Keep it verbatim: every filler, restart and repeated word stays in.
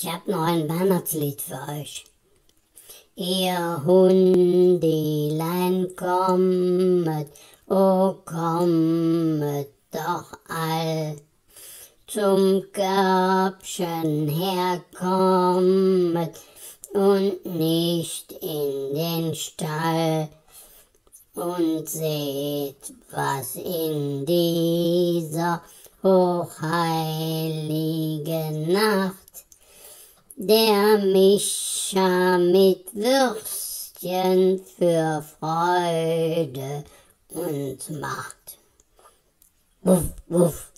Ich hab noch ein Weihnachtslied für euch. Ihr Hundelein kommet, o kommet doch all, zum Körbchen herkommet und nicht in den Stall. Und seht, was in dieser hochheiligen Nacht der Micha mit Würstchen für Freude und Macht. Wuff, wuff.